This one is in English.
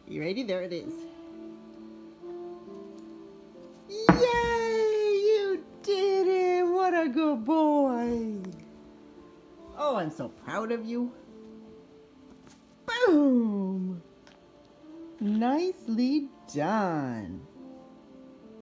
You ready? There it is. Yay! You did it! What a good boy! Oh, I'm so proud of you. Boom! Nicely done.